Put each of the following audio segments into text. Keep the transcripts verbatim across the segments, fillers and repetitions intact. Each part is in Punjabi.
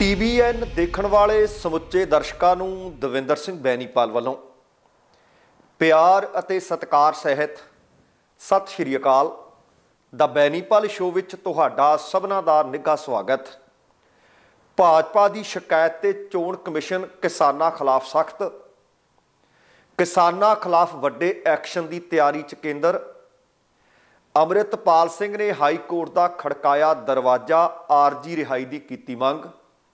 टीवीएन देखण वाले समुचे दर्शकों नूं दविंदर सिंह बैनीपाल वालों प्यार अते सत्कार सहित सत श्री अकाल। द बैनीपाल शो विच तुहाडा सबना दा निघा स्वागत। भाजपा की शिकायत ते चोण कमिशन किसानां खिलाफ सख्त, किसानां खिलाफ वड्डे एक्शन की तैयारी च केंद्र। अमृतपाल सिंह ने हाई कोर्ट का खड़काया दरवाजा, आरजी रिहाई की कीती मंग।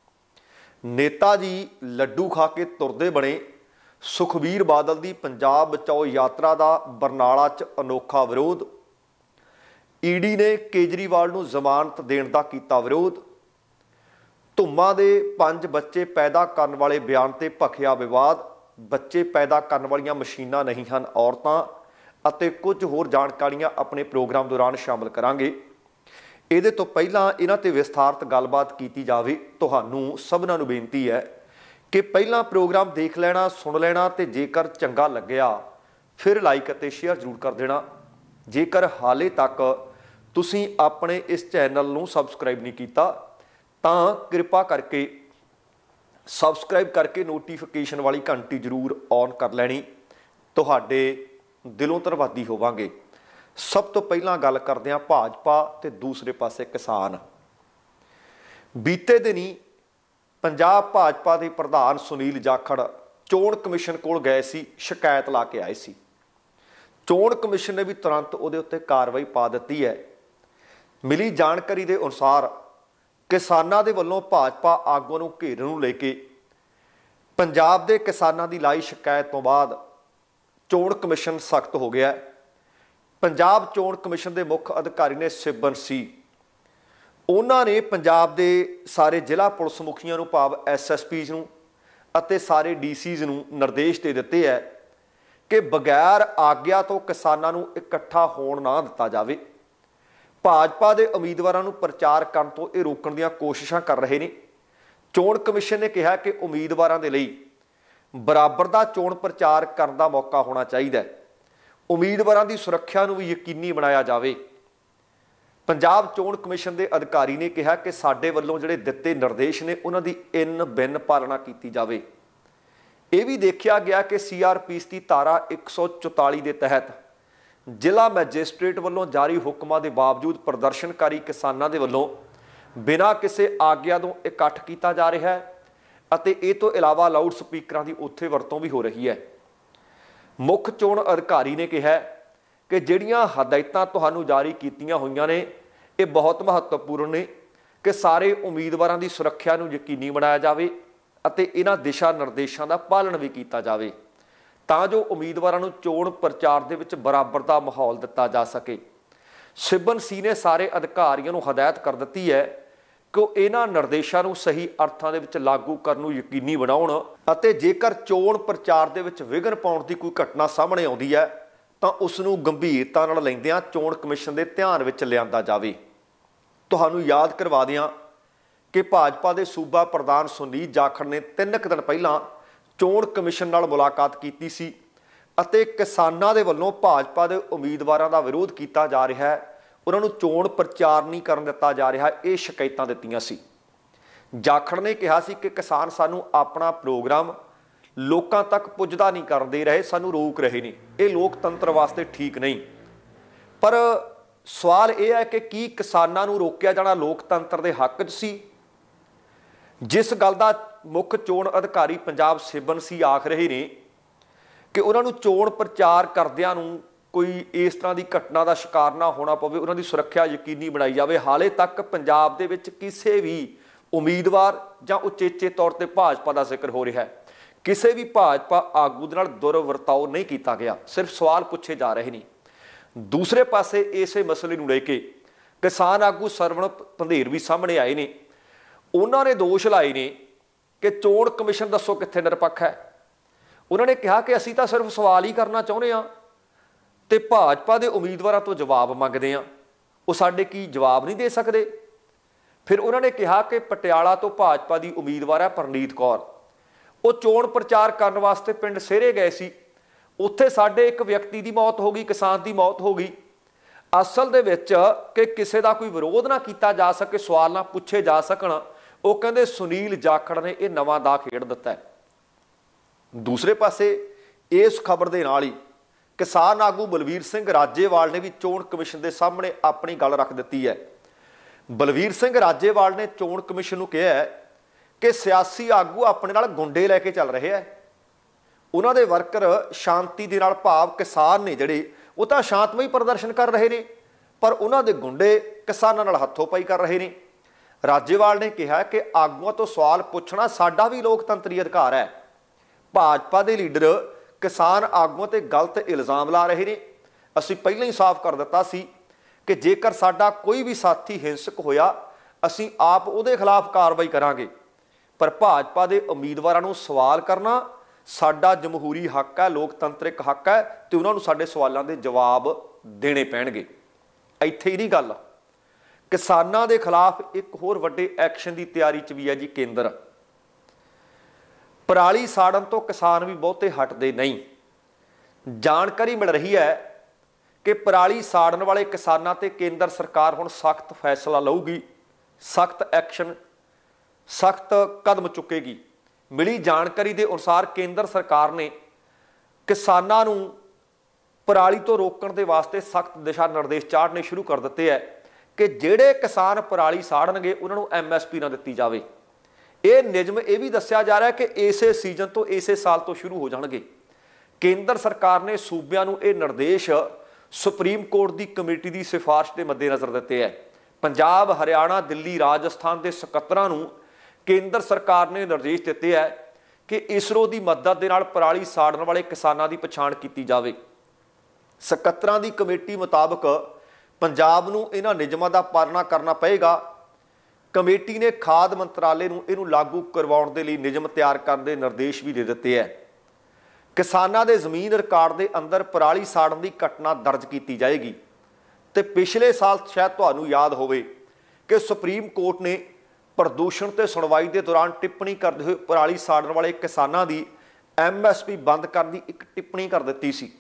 नेता जी लड्डू खा के तुरदे बने। सुखबीर बादल की पंजाब बचाओ यात्रा का बरनाला च अनोखा विरोध। ईडी ने केजरीवाल नूं जमानत देण दा कीता विरोध। धुम्मा दे पंज बच्चे पैदा करने वाले बयान ते भखिया विवाद। बच्चे पैदा करने वालियां मशीनां नहीं हन औरतां, अते कुछ होर जानकारियां अपने प्रोग्राम दौरान शामिल करांगे। ਇਹਦੇ ਤੋਂ ਪਹਿਲਾਂ ਇਹਨਾਂ ਤੇ ਵਿਸਥਾਰਤ ਗੱਲਬਾਤ ਕੀਤੀ ਜਾਵੇ। ਤੁਹਾਨੂੰ ਸਭਨਾਂ ਨੂੰ ਬੇਨਤੀ ਹੈ ਕਿ ਪਹਿਲਾਂ ਪ੍ਰੋਗਰਾਮ ਦੇਖ ਲੈਣਾ, ਸੁਣ ਲੈਣਾ ਤੇ ਜੇਕਰ ਚੰਗਾ ਲੱਗਿਆ ਫਿਰ ਲਾਈਕ ਅਤੇ ਸ਼ੇਅਰ ਜ਼ਰੂਰ ਕਰ ਦੇਣਾ। ਜੇਕਰ ਹਾਲੇ ਤੱਕ ਤੁਸੀਂ ਆਪਣੇ ਇਸ ਚੈਨਲ ਨੂੰ ਸਬਸਕ੍ਰਾਈਬ ਨਹੀਂ ਕੀਤਾ ਤਾਂ ਕਿਰਪਾ ਕਰਕੇ ਸਬਸਕ੍ਰਾਈਬ ਕਰਕੇ ਨੋਟੀਫਿਕੇਸ਼ਨ ਵਾਲੀ ਘੰਟੀ ਜ਼ਰੂਰ ਔਨ ਕਰ ਲੈਣੀ। ਤੁਹਾਡੇ ਦਿਲੋਂ ਧੰਨਵਾਦੀ ਹੋਵਾਂਗੇ। सब तो पहला गल करते हैं भाजपा ते दूसरे पासे किसान। बीते दिनी पंजाब भाजपा के प्रधान सुनील जाखड़ चोण कमिशन कोल गए सी, शिकायत ला के आए सी। चोण कमिशन ने भी तुरंत उहदे उत्ते कार्रवाई पा दी है। मिली जानकारी के अनुसार किसानां दे वल्लों भाजपा आगूआं नूं घेरन नूं लेके पंजाब के किसानां दी लाई शिकायत तो बाद चोण कमिशन सख्त हो गया। पंजाब चोण कमिशन के मुख्य अधिकारी ने सिबन सी, उन्होंने पंजाब के सारे जिला पुलिस मुखियां नूं भाव एस एस पीज़ नूं अते सारे डी सीज़ नूं निर्देश दे दिते है कि बगैर आग्या तो किसानां नूं इकट्ठा होण ना दिता जावे। भाजपा के उम्मीदवारों नूं प्रचार करन तो ये रोकण दीआं कोशिशां कर रहे ने। चोण कमिशन ने कहा कि उम्मीदवारों के लिए बराबर का चोण प्रचार करने का मौका होना चाहिए। उम्मीदवारों की सुरक्षा नूं भी यकीनी बनाया जाए। पंजाब चोण कमिशन के अधिकारी ने कहा कि साडे वल्लों जिहड़े दिते निर्देश ने उन्हां दी इन बिन पालना की जाए। यह भी देखा गया कि सी आर पी की धारा एक सौ चौताली के तहत जिला मैजिस्ट्रेट वल्लों जारी हुक्मां के बावजूद प्रदर्शनकारी किसानां दे वल्लों बिना किसी आग्या तो इकट्ठ किया जा रहा है अते इह तो इलावा लाउड स्पीकरां की उत्थे वरतों भी हो रही है। मुख चोण अधिकारी ने कहा कि जिहड़ियां हदायतां तुहानूं जारी कीतियां होईयां ने ये बहुत महत्वपूर्ण ने कि सारे उम्मीदवारों की सुरक्षा नूं यकीनी बनाया जाए अते इन्हां दिशा निर्देशों का पालन भी किया जाए तां जो उम्मीदवारों नूं चोण प्रचार दे विच बराबर का माहौल दिता जा सके। सिबन सी ने सारे अधिकारियों नूं हदायत कर दी है कि इन्हां निर्देशों नूं सही अर्थां दे विच लागू करन नूं यकीनी बनाउण अते जेकर चोण प्रचार दे विच विघन पाउण दी कोई घटना सामने आउंदी है तां उस नूं गंभीरता नाल लैंदिआं चोण कमिशन दे ध्यान विच लिआंदा जावे। तुहानूं याद करवा दिआं कि भाजपा दे सूबा प्रधान सुनील जाखड़ ने तीन कुछ दिन पहलां चोण कमिशन नाल मुलाकात कीती सी अते किसानां दे वल्लों भाजपा दे उम्मीदवारां दा विरोध कीता जा रिहा है, उन्होंने चोण प्रचार नहीं करन दिता जा रहा, ये शिकायतां दित्तियां सी। जाखड़ ने कहा सी कि किसान सानू अपना प्रोग्राम लोकां तक पुजदा नहीं कर दे रहे, सानू रोक रहे ने, ये लोकतंत्र वास्ते ठीक नहीं। पर सवाल यह है कि की किसानां नू रोकिया जाना लोकतंत्र के हक च सी? जिस गल दा मुख चोण अधिकारी पंजाब सिबन सी आख रहे ने कि उन्होंने चोण प्रचार करदिआं नू कोई इस तरह की घटना का शिकार ना होना पवे, उन्होंने सुरक्षा यकीनी बनाई जाए। हाले तक पंजाब दे विच किसी भी उम्मीदवार जां उचेचे तौर पर भाजपा का जिक्र हो रहा है, किसी भी भाजपा आगू दे नाल दुरवरताओ नहीं किया गया, सिर्फ सवाल पूछे जा रहे हैं। दूसरे पासे इस मसले नूं लेके किसान आगू सरवण पंधेर भी सामने आए ने। उन्होंने दोष लाए ने कि चोण कमिशन दसो कित्थे निरपक्ष है। उन्होंने कहा कि असीं तां सिर्फ सवाल ही करना चाहुंदे हां ते भाजपा के उम्मीदवारों तो जवाब मंगते हैं, वो साडे की जवाब नहीं दे सकते। फिर उन्होंने कहा कि पटियाला तो भाजपा की उम्मीदवार है परनीत कौर, वो चोण प्रचार करने वास्ते पिंड सेहरे गए सी, उत्थे साडे एक व्यक्ति की मौत हो गई, किसान की मौत हो गई। असल दे विच कि किसी का कोई विरोध ना किया जा सके, सवाल ना पूछे जा सकन, ਉਹ ਕਹਿੰਦੇ ਸੁਨੀਲ ਜਾਖੜ ਨੇ ਇਹ ਨਵਾਂ ਦਾ ਖੇਡ ਦਿੱਤਾ ਹੈ। ਦੂਸਰੇ ਪਾਸੇ ਇਸ ਖਬਰ ਦੇ ਨਾਲ ਹੀ ਕਿਸਾਨ ਆਗੂ ਬਲਵੀਰ ਸਿੰਘ ਰਾਜੇਵਾਲ ਨੇ ਵੀ ਚੋਣ ਕਮਿਸ਼ਨ ਦੇ ਸਾਹਮਣੇ ਆਪਣੀ ਗੱਲ ਰੱਖ ਦਿੱਤੀ ਹੈ। ਬਲਵੀਰ ਸਿੰਘ ਰਾਜੇਵਾਲ ਨੇ ਚੋਣ ਕਮਿਸ਼ਨ ਨੂੰ ਕਿਹਾ ਹੈ ਕਿ ਸਿਆਸੀ ਆਗੂ ਆਪਣੇ ਨਾਲ ਗੁੰਡੇ ਲੈ ਕੇ ਚੱਲ ਰਹੇ ਹੈ। ਉਹਨਾਂ ਦੇ ਵਰਕਰ ਸ਼ਾਂਤੀ ਦੇ ਨਾਲ, ਭਾਵ ਕਿਸਾਨ ਨੇ ਜਿਹੜੇ, ਉਹ ਤਾਂ ਸ਼ਾਂਤਮਈ ਪ੍ਰਦਰਸ਼ਨ ਕਰ ਰਹੇ ਨੇ, ਪਰ ਉਹਨਾਂ ਦੇ ਗੁੰਡੇ ਕਿਸਾਨਾਂ ਨਾਲ ਹੱਥੋਂ ਪਾਈ ਕਰ ਰਹੇ ਨੇ। ਰਾਜੇਵਾਲ ਨੇ ਕਿਹਾ ਕਿ ਆਗੂਆਂ ਤੋਂ ਸਵਾਲ ਪੁੱਛਣਾ ਸਾਡਾ ਵੀ ਲੋਕਤੰਤਰੀ ਅਧਿਕਾਰ ਹੈ। ਭਾਜਪਾ ਦੇ ਲੀਡਰ ਕਿਸਾਨ ਆਗੂਆਂ ਤੇ ਗਲਤ ਇਲਜ਼ਾਮ ਲਾ ਰਹੇ ਨੇ। ਅਸੀਂ ਪਹਿਲਾਂ ਹੀ ਸਾਫ਼ ਕਰ ਦਿੱਤਾ ਸੀ ਕਿ ਜੇਕਰ ਸਾਡਾ ਕੋਈ ਵੀ ਸਾਥੀ ਹਿੰਸਕ ਹੋਇਆ ਅਸੀਂ ਆਪ ਉਹਦੇ ਖਿਲਾਫ ਕਾਰਵਾਈ ਕਰਾਂਗੇ, ਪਰ ਭਾਜਪਾ ਦੇ ਉਮੀਦਵਾਰਾਂ ਨੂੰ ਸਵਾਲ ਕਰਨਾ ਸਾਡਾ ਜਮਹੂਰੀ ਹੱਕ ਹੈ, ਲੋਕਤੰਤਰਿਕ ਹੱਕ ਹੈ, ਤੇ ਉਹਨਾਂ ਨੂੰ ਸਾਡੇ ਸਵਾਲਾਂ ਦੇ ਜਵਾਬ ਦੇਣੇ ਪੈਣਗੇ। ਇੱਥੇ ਹੀ ਨਹੀਂ ਗੱਲ, ਕਿਸਾਨਾਂ ਦੇ ਖਿਲਾਫ ਇੱਕ ਹੋਰ ਵੱਡੇ ਐਕਸ਼ਨ ਦੀ ਤਿਆਰੀ 'ਚ ਵੀ ਹੈ ਜੀ ਕੇਂਦਰ। ਪਰਾਲੀ ਸਾੜਨ ਤੋਂ ਕਿਸਾਨ ਵੀ ਬਹੁਤੇ ਹਟਦੇ ਨਹੀਂ। ਜਾਣਕਾਰੀ ਮਿਲ ਰਹੀ ਹੈ ਕਿ ਪਰਾਲੀ ਸਾੜਨ ਵਾਲੇ ਕਿਸਾਨਾਂ ਤੇ ਕੇਂਦਰ ਸਰਕਾਰ ਹੁਣ ਸਖਤ ਫੈਸਲਾ ਲਊਗੀ, ਸਖਤ ਐਕਸ਼ਨ, ਸਖਤ ਕਦਮ ਚੁੱਕੇਗੀ। ਮਿਲੀ ਜਾਣਕਾਰੀ ਦੇ ਅਨੁਸਾਰ ਕੇਂਦਰ ਸਰਕਾਰ ਨੇ ਕਿਸਾਨਾਂ ਨੂੰ ਪਰਾਲੀ ਤੋਂ ਰੋਕਣ ਦੇ ਵਾਸਤੇ ਸਖਤ ਦਿਸ਼ਾ ਨਿਰਦੇਸ਼ ਚਾੜਨੇ ਸ਼ੁਰੂ ਕਰ ਦਿੱਤੇ ਹੈ ਕਿ ਜਿਹੜੇ ਕਿਸਾਨ ਪਰਾਲੀ ਸਾੜਨਗੇ ਉਹਨਾਂ ਨੂੰ ਐਮ ਐਸ ਪੀ ਨਾ ਦਿੱਤੀ ਜਾਵੇ। ਇਹ ਨਿਯਮ ਇਹ ਵੀ ਦੱਸਿਆ ਜਾ ਰਿਹਾ ਕਿ ਇਸੇ ਸੀਜ਼ਨ ਤੋਂ, ਇਸੇ ਸਾਲ ਤੋਂ ਸ਼ੁਰੂ ਹੋ ਜਾਣਗੇ। ਕੇਂਦਰ ਸਰਕਾਰ ਨੇ ਸੂਬਿਆਂ ਨੂੰ ਇਹ ਨਿਰਦੇਸ਼ ਸੁਪਰੀਮ ਕੋਰਟ ਦੀ ਕਮੇਟੀ ਦੀ ਸਿਫਾਰਿਸ਼ ਦੇ ਮੱਦੇਨਜ਼ਰ ਦਿੱਤੇ ਹੈ। ਪੰਜਾਬ, ਹਰਿਆਣਾ, ਦਿੱਲੀ, ਰਾਜਸਥਾਨ ਦੇ ਸਕੱਤਰਾਂ ਨੂੰ ਕੇਂਦਰ ਸਰਕਾਰ ਨੇ ਨਿਰਦੇਸ਼ ਦਿੱਤੇ ਹੈ ਕਿ ਇਸਰੋ ਦੀ ਮਦਦ ਦੇ ਨਾਲ ਪਰਾਲੀ ਸਾੜਨ ਵਾਲੇ ਕਿਸਾਨਾਂ ਦੀ ਪਛਾਣ ਕੀਤੀ ਜਾਵੇ। ਸਕੱਤਰਾਂ ਦੀ ਕਮੇਟੀ ਮੁਤਾਬਕ ਪੰਜਾਬ ਨੂੰ ਇਹਨਾਂ ਨਿਯਮਾਂ ਦਾ ਪਾਲਣਾ ਕਰਨਾ ਪਏਗਾ। ਕਮੇਟੀ ਨੇ ਖਾਦ ਮੰਤਰਾਲੇ ਨੂੰ ਇਹਨੂੰ ਲਾਗੂ ਕਰਵਾਉਣ ਦੇ ਲਈ ਨਿਯਮ ਤਿਆਰ ਕਰਨ ਦੇ ਨਿਰਦੇਸ਼ ਵੀ ਦੇ ਦਿੱਤੇ ਹੈ। ਕਿਸਾਨਾਂ ਦੇ ਜ਼ਮੀਨ ਰਿਕਾਰਡ ਦੇ ਅੰਦਰ ਪਰਾਲੀ ਸਾੜਨ ਦੀ ਘਟਨਾ ਦਰਜ ਕੀਤੀ ਜਾਏਗੀ। ਤੇ ਪਿਛਲੇ ਸਾਲ ਸ਼ਾਇਦ ਤੁਹਾਨੂੰ ਯਾਦ ਹੋਵੇ ਕਿ ਸੁਪਰੀਮ ਕੋਰਟ ਨੇ ਪ੍ਰਦੂਸ਼ਣ ਤੇ ਸੁਣਵਾਈ ਦੇ ਦੌਰਾਨ ਟਿੱਪਣੀ ਕਰਦੇ ਹੋਏ ਪਰਾਲੀ ਸਾੜਨ ਵਾਲੇ ਕਿਸਾਨਾਂ ਦੀ ਐਮ ਐਸ ਪੀ ਬੰਦ ਕਰਨ ਦੀ ਇੱਕ ਟਿੱਪਣੀ ਕਰ ਦਿੱਤੀ ਸੀ।